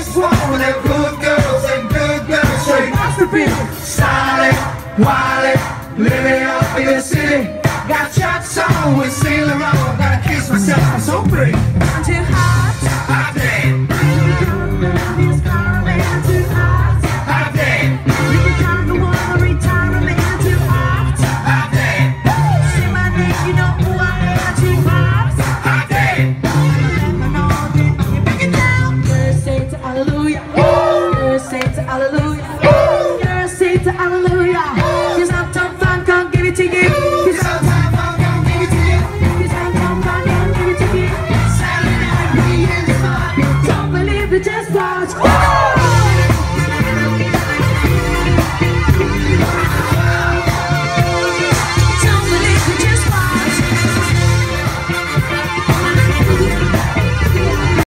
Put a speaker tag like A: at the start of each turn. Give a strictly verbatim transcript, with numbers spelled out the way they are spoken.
A: just want them good girls and good girls straight. Solid, wallet, living up in the city. Got shots on with Sailor on. Gotta kiss myself, I'm so pretty.
B: I'm too hot.
A: Hot damn.